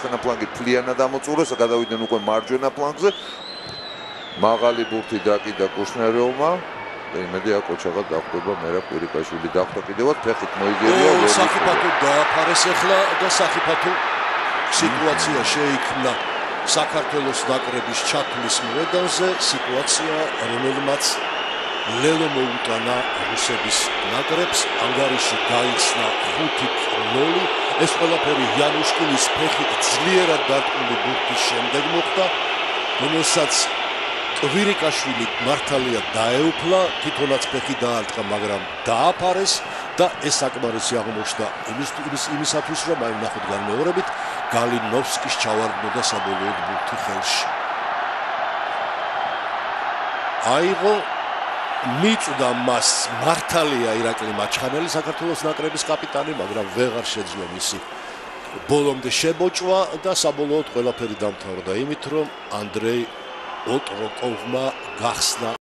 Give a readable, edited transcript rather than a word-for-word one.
მარცხენა ფლანგი მთლიანად ამოწურეს, გადავიდნენ უკვე მარჯვენა ფლანგზე. მაღალი ბურთი დაკიდა კუშნეროვმა. იმედი აქვს ოჩაღა დახვდება, მერა კვირიკაშვილი დახვდა კიდევაც ფეხით მოიგერია. საფიფათო დააფარეს ახლა და საფიფათო სიტუაცია შეიქმნა საქართველოს ნაკრების ჩათვლის მოედანზე, სიტუაცია რომელმაც ლელო მოუტანა რუსების ნაკრებს, ანგარიში გაიხსნა 5-0. ეს ყველაფერი იანუშკინის ფეხით ძლიერად დარტყმული ბურთის შემდეგ მოხდა, რომელსაც კვირიკაშვილი მართალია დაეუფლა, თვითონაც ფეხი დაარტყა, მაგრამ დააფარეს და ეს საკმარისი აღმოჩნდა იმისათვის, რომ აი ნახოთ განმეორებით გალინოვსკის ჩავარდნოდა საბოლოოდ ბურთი ხელში. აიღო მიწვდა მას მართალია ირაკლი მაჩხანელი, საქართველოს ნაკრების კაპიტანი, მაგრამ ვეღარ შეძლო მისი ბოლომდე შებოჭვა და საბოლოოდ ყველაფერი დამთავრდა იმით, რომ ანდრეი ოტროკოვმა გახსნა